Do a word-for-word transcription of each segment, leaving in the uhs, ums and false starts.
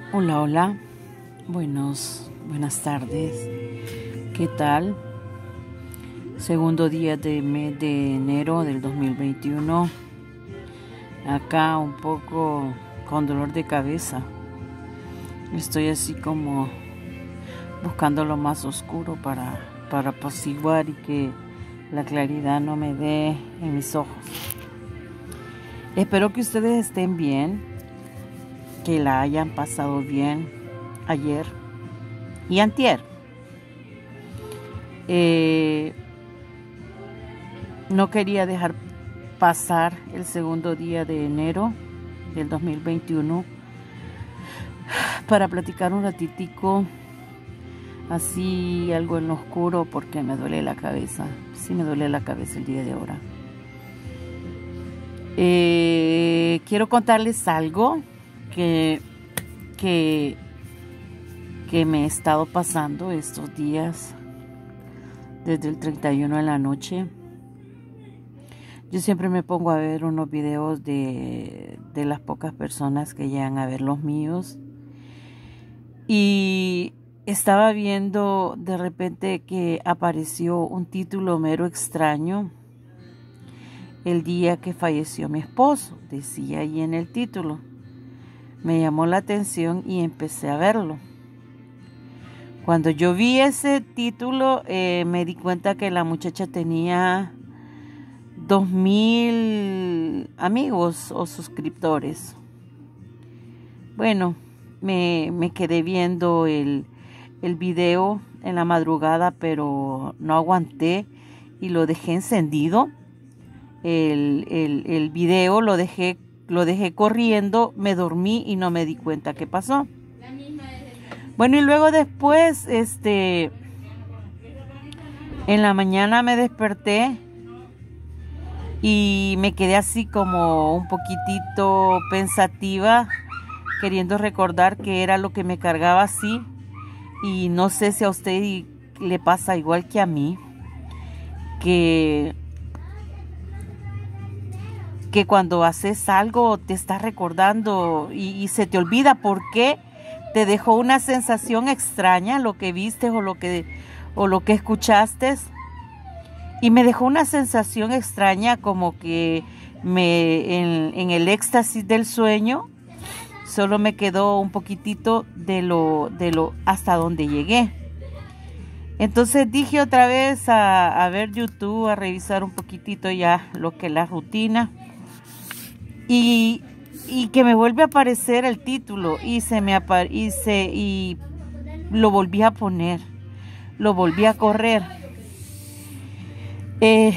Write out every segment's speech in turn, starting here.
Hola, hola, buenos, buenas tardes, ¿qué tal? Segundo día del mes de enero del dos mil veintiuno, acá un poco con dolor de cabeza, estoy así como buscando lo más oscuro para, para apaciguar y que la claridad no me dé en mis ojos. Espero que ustedes estén bien, que la hayan pasado bien ayer y antier. Eh, no quería dejar pasar el segundo día de enero del dos mil veintiuno para platicar un ratitico así algo en lo oscuro porque me duele la cabeza. Sí me duele la cabeza el día de ahora. Eh, quiero contarles algo que, que, que me he estado pasando estos días desde el treinta y uno de la noche. Yo siempre me pongo a ver unos videos de, de las pocas personas que llegan a ver los míos. Y estaba viendo de repente que apareció un título mero extraño. El día que falleció mi esposo, decía ahí en el título. Me llamó la atención y empecé a verlo. Cuando yo vi ese título, eh, me di cuenta que la muchacha tenía dos mil amigos o suscriptores. Bueno, me, me quedé viendo el, el video en la madrugada, pero no aguanté y lo dejé encendido. El, el, el video lo dejé, lo dejé corriendo, me dormí y no me di cuenta qué pasó. Bueno, y luego después, este, en la mañana me desperté y me quedé así como un poquitito pensativa, queriendo recordar qué era lo que me cargaba así. Y no sé si a usted le pasa igual que a mí, que, que cuando haces algo te estás recordando y, y se te olvida por qué. Te dejó una sensación extraña lo que viste o lo que, o lo que escuchaste. Y me dejó una sensación extraña como que me, en, en el éxtasis del sueño solo me quedó un poquitito de lo, de lo hasta donde llegué. Entonces dije otra vez a, a ver YouTube, a revisar un poquitito ya lo que es la rutina. Y... y que me vuelve a aparecer el título y se me aparece y lo volví a poner, lo volví a correr. Eh,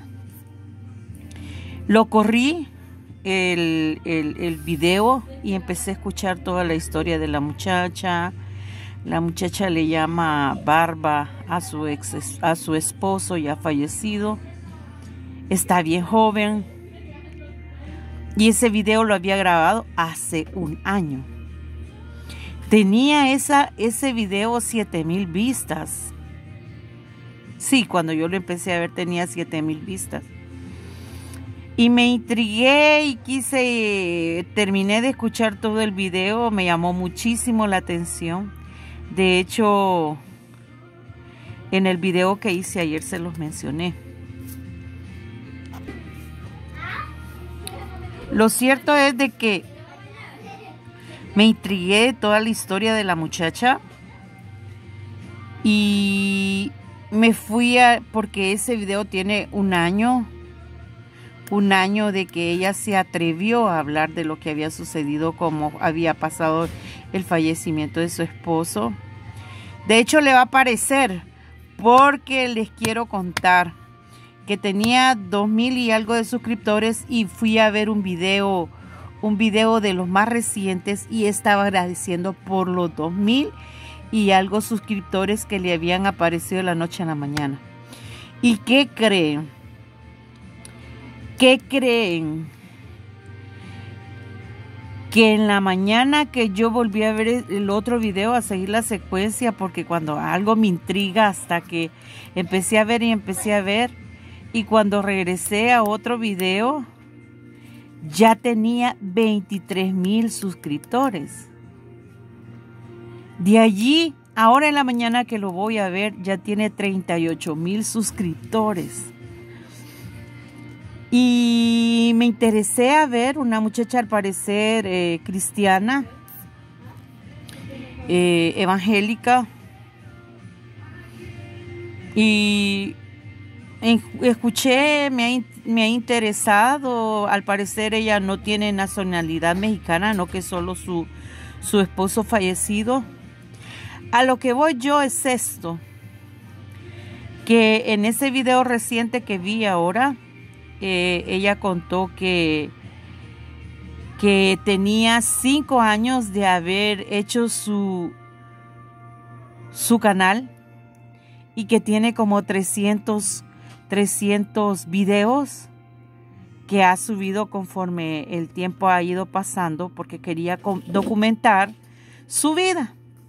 lo corrí el, el, el video y empecé a escuchar toda la historia de la muchacha. La muchacha le llama Barba a su ex, a su esposo ya fallecido. Está bien joven. Y ese video lo había grabado hace un año. Tenía esa, ese video siete mil vistas. Sí, cuando yo lo empecé a ver tenía siete mil vistas. Y me intrigué y quise, terminé de escuchar todo el video. Me llamó muchísimo la atención. De hecho, en el video que hice ayer se los mencioné. Lo cierto es de que me intrigué toda la historia de la muchacha y me fui a, porque ese video tiene un año, un año de que ella se atrevió a hablar de lo que había sucedido, como había pasado el fallecimiento de su esposo. De hecho, le va a aparecer porque les quiero contar que tenía dos mil y algo de suscriptores y fui a ver un video, un video de los más recientes y estaba agradeciendo por los dos mil y algo suscriptores que le habían aparecido de la noche a la mañana. ¿Y qué creen? ¿Qué creen? Que en la mañana que yo volví a ver el otro video, a seguir la secuencia, porque cuando algo me intriga hasta que empecé a ver y empecé a ver, y cuando regresé a otro video, ya tenía veintitrés mil suscriptores. De allí, ahora en la mañana que lo voy a ver, ya tiene treinta y ocho mil suscriptores. Y me interesé a ver una muchacha al parecer eh, cristiana, eh, evangélica. Y escuché, me ha, me ha interesado. Al parecer ella no tiene nacionalidad mexicana, no, que solo su, su esposo fallecido. A lo que voy yo es esto, que en ese video reciente que vi ahora, eh, ella contó que, que tenía cinco años de haber hecho su, su canal y que tiene como trescientos videos que ha subido conforme el tiempo ha ido pasando, porque quería documentar su vida.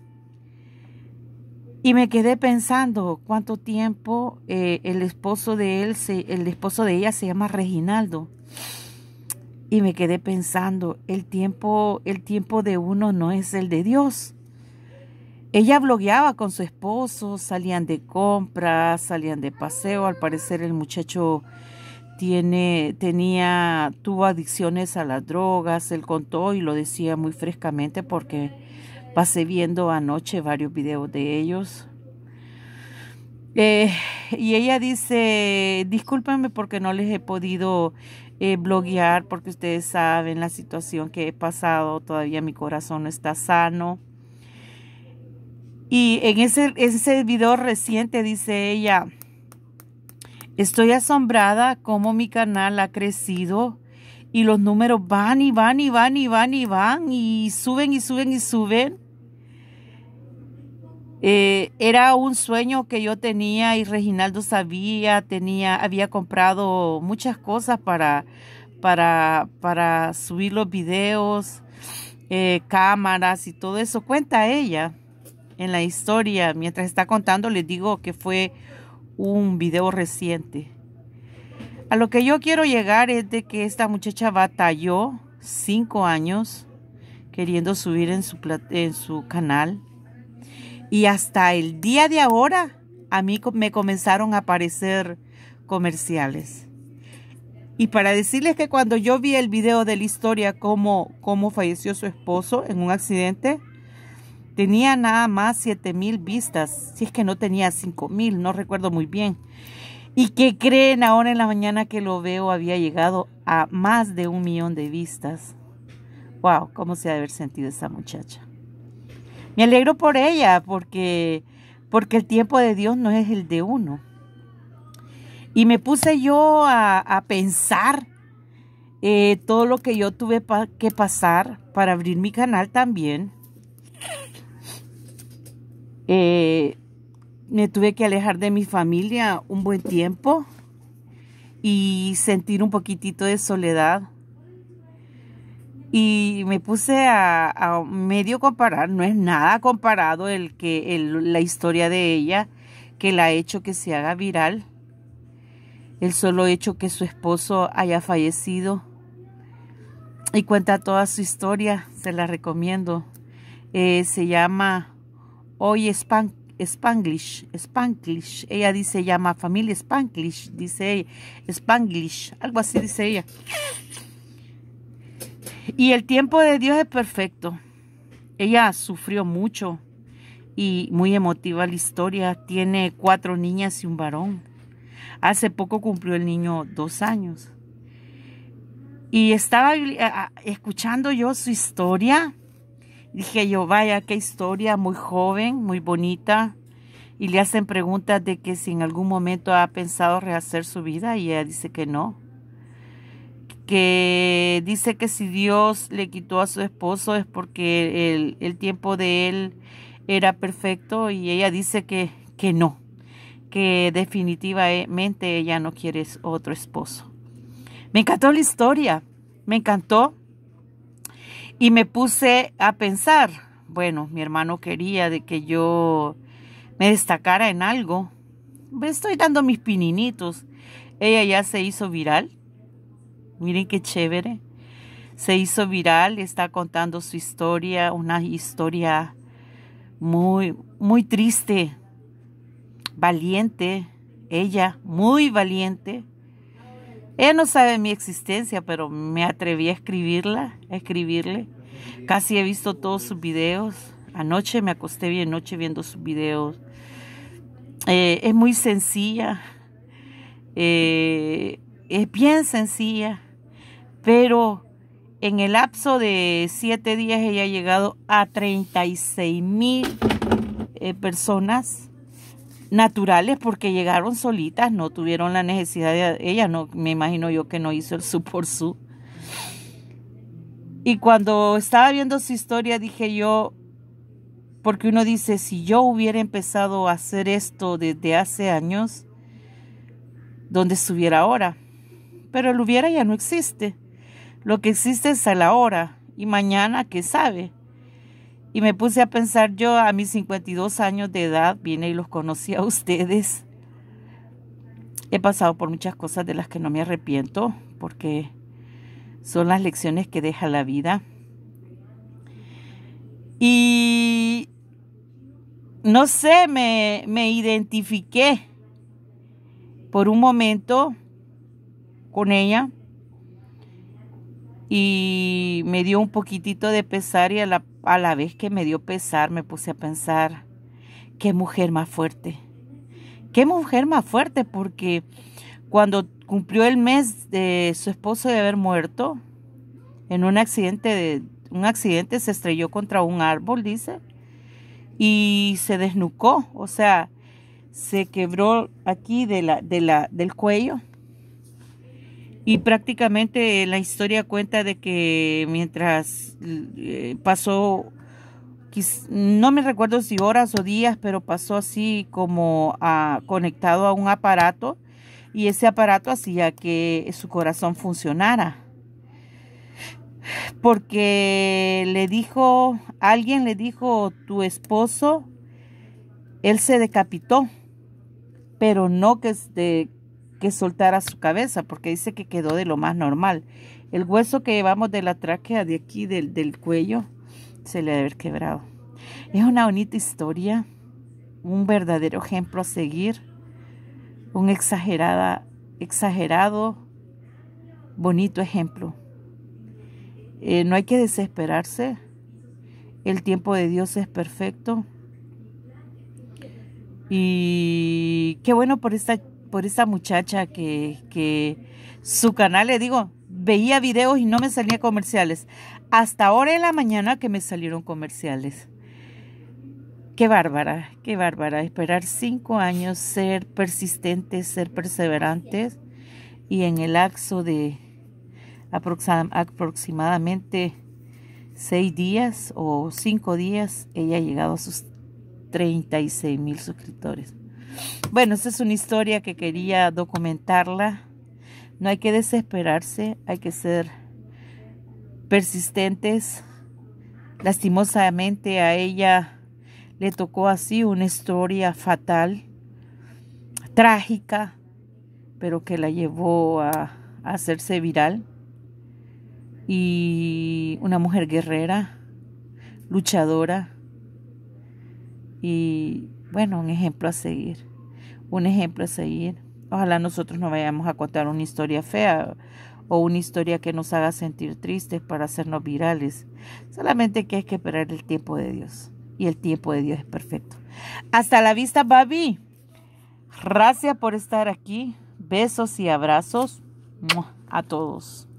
Y me quedé pensando cuánto tiempo eh, el esposo de él, se, el esposo de ella se llama Reginaldo. Y me quedé pensando, el tiempo, el tiempo de uno no es el de Dios. Ella blogueaba con su esposo, salían de compras, salían de paseo. Al parecer el muchacho tiene, tenía, tuvo adicciones a las drogas. Él contó y lo decía muy frescamente porque pasé viendo anoche varios videos de ellos. Eh, y ella dice, discúlpenme porque no les he podido eh, bloguear, porque ustedes saben la situación que he pasado. Todavía mi corazón no está sano. Y en ese, ese video reciente dice ella, estoy asombrada cómo mi canal ha crecido y los números van y van y van y van y van y suben y suben y suben. Eh, era un sueño que yo tenía y Reginaldo sabía, tenía, había comprado muchas cosas para, para, para subir los videos, eh, cámaras y todo eso. Cuenta ella en la historia, mientras está contando, les digo que fue un video reciente. A lo que yo quiero llegar es de que esta muchacha batalló cinco años queriendo subir en su, en su canal. Y hasta el día de ahora, a mí me comenzaron a aparecer comerciales. Y para decirles que cuando yo vi el video de la historia, cómo, cómo falleció su esposo en un accidente, tenía nada más siete mil vistas, si es que no tenía cinco mil, no recuerdo muy bien. ¿Y qué creen? Ahora en la mañana que lo veo había llegado a más de un millón de vistas. Wow, cómo se ha de haber sentido esa muchacha. Me alegro por ella, porque, porque el tiempo de Dios no es el de uno. Y me puse yo a, a pensar eh, todo lo que yo tuve pa que pasar para abrir mi canal también. Eh, me tuve que alejar de mi familia un buen tiempo y sentir un poquitito de soledad. Y me puse a, a medio comparar, no es nada comparado el que el, la historia de ella, que la ha hecho que se haga viral. El solo hecho que su esposo haya fallecido. Y cuenta toda su historia, se la recomiendo. Eh, se llama Hoy Span, Spanglish, Spanglish. Ella dice, llama familia Spanglish, dice ella, Spanglish, algo así dice ella. Y el tiempo de Dios es perfecto. Ella sufrió mucho y muy emotiva la historia. Tiene cuatro niñas y un varón. Hace poco cumplió el niño dos años. Y estaba escuchando yo su historia. Dije yo, vaya, qué historia, muy joven, muy bonita. Y le hacen preguntas de que si en algún momento ha pensado rehacer su vida. Y ella dice que no. Que dice que si Dios le quitó a su esposo es porque el, el tiempo de él era perfecto. Y ella dice que, que no. Que definitivamente ella no quiere otro esposo. Me encantó la historia. Me encantó. Y me puse a pensar, bueno, mi hermano quería de que yo me destacara en algo. Me estoy dando mis pininitos. Ella ya se hizo viral. Miren qué chévere. Se hizo viral, está contando su historia, una historia muy, muy triste, valiente, ella, muy valiente. Ella no sabe mi existencia, pero me atreví a escribirla, a escribirle. Casi he visto todos sus videos. Anoche me acosté bien noche viendo sus videos. Eh, es muy sencilla, eh, es bien sencilla, pero en el lapso de siete días ella ha llegado a treinta y seis mil eh, personas naturales, porque llegaron solitas, no tuvieron la necesidad de ella, no, me imagino yo que no hizo el su por su. Y cuando estaba viendo su historia dije yo, porque uno dice, si yo hubiera empezado a hacer esto desde hace años, ¿dónde estuviera ahora? Pero el hubiera ya no existe. Lo que existe es el ahora. Y mañana, ¿qué sabe? Y me puse a pensar yo a mis cincuenta y dos años de edad, vine y los conocí a ustedes. He pasado por muchas cosas de las que no me arrepiento, porque son las lecciones que deja la vida. Y no sé, me, me identifiqué por un momento con ella y me dio un poquitito de pesar, y a la, a la vez que me dio pesar me puse a pensar, qué mujer más fuerte, qué mujer más fuerte, porque cuando cumplió el mes de su esposo de haber muerto en un accidente, de, un accidente se estrelló contra un árbol, dice, y se desnucó, o sea, se quebró aquí de la, de la, del cuello. Y prácticamente la historia cuenta de que mientras eh, pasó, no me recuerdo si horas o días, pero pasó así como a, conectado a un aparato, y ese aparato hacía que su corazón funcionara. Porque le dijo, alguien le dijo, tu esposo, él se decapitó, pero no que, de, que soltara su cabeza, porque dice que quedó de lo más normal. El hueso que llevamos de la tráquea, de aquí, del, del cuello, se le debe haber quebrado. Es una bonita historia, un verdadero ejemplo a seguir, un exagerada, exagerado, bonito ejemplo. Eh, no hay que desesperarse. El tiempo de Dios es perfecto. Y qué bueno por esta, por esta muchacha que, que su canal, le digo, veía videos y no me salían comerciales. Hasta ahora en la mañana que me salieron comerciales. Qué bárbara, qué bárbara. Esperar cinco años, ser persistentes, ser perseverantes. Y en el lapso de aproximadamente seis días o cinco días, ella ha llegado a sus treinta y seis mil suscriptores. Bueno, esa es una historia que quería documentarla. No hay que desesperarse, hay que ser persistentes. Lastimosamente a ella le tocó así una historia fatal, trágica, pero que la llevó a, a hacerse viral. Y una mujer guerrera, luchadora, y bueno, un ejemplo a seguir, un ejemplo a seguir. Ojalá nosotros no vayamos a contar una historia fea o una historia que nos haga sentir tristes para hacernos virales. Solamente que hay que esperar el tiempo de Dios, y el tiempo de Dios es perfecto. Hasta la vista, baby. Gracias por estar aquí. Besos y abrazos a todos.